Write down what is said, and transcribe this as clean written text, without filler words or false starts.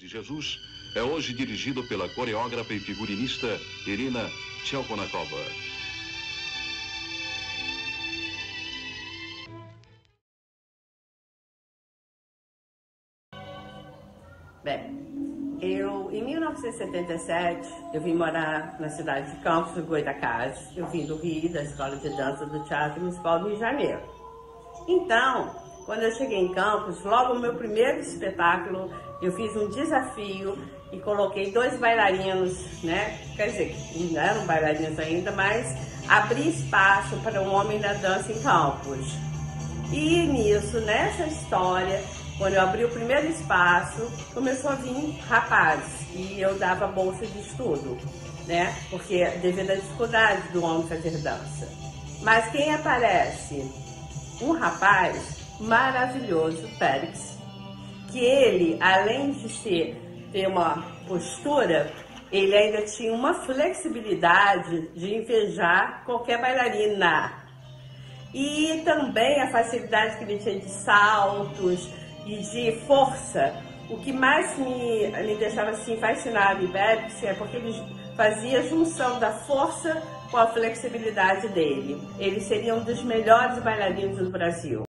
Jesus é hoje dirigido pela coreógrafa e figurinista Irina Tchelkonakova. Bem, em 1977, eu vim morar na cidade de Campos do Goytacazes. Eu vim do Rio, da Escola de Dança do Teatro Municipal do Rio de Janeiro. Então, quando eu cheguei em Campos, logo no meu primeiro espetáculo, eu fiz um desafio e coloquei 2 bailarinos, né? Quer dizer, não eram bailarinos ainda, mas abri espaço para um homem da dança em Campos. E nisso, nessa história, quando eu abri o primeiro espaço, começou a vir rapazes e eu dava bolsa de estudo, né? Porque devido à dificuldade do homem fazer dança. Mas quem aparece? Um rapaz maravilhoso, Félix, que ele, além de ter uma postura, ele ainda tinha uma flexibilidade de invejar qualquer bailarina. E também a facilidade que ele tinha de saltos e de força. O que mais me deixava assim fascinado em Félix é porque ele fazia a junção da força com a flexibilidade dele. Ele seria um dos melhores bailarinos do Brasil.